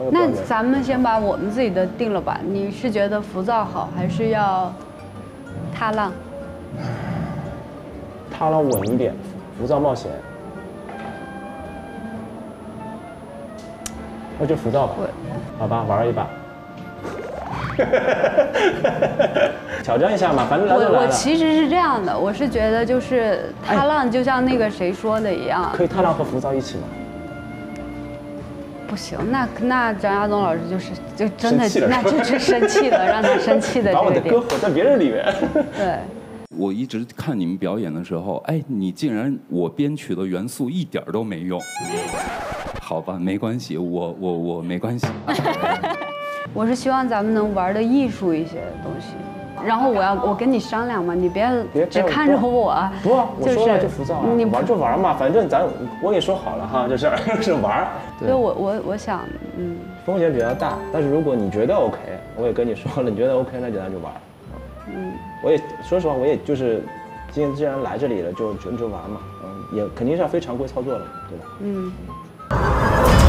那咱们先把我们自己的定了吧。你是觉得浮躁好，还是要踏浪？ 踏浪稳一点，浮躁冒险。那就浮躁吧，好吧，玩一把。挑战一下嘛，反正来都来了。 我其实是这样的，我是觉得就是踏浪，就像那个谁说的一样， 可以踏浪和浮躁一起吗？ 不行，那张亚东老师就真的那就是生气了，让他生气的这个点。 把我的歌混在别人里面。 对。 我一直看你们表演的时候，哎，你竟然我编曲的元素一点都没用。好吧，没关系，我没关系。 我是希望咱们能玩的艺术一些东西，然后我跟你商量嘛，你别只看着我。 不，我说了就浮躁啊，你玩就玩嘛，反正我也说好了哈，就是玩。 所以我想， 风险比较大，但是如果你觉得 OK， 我也跟你说了，你觉得 OK， 那咱就玩。我也说实话，我也就是既然来这里了，就玩嘛，也肯定是要非常规操作的，对吧？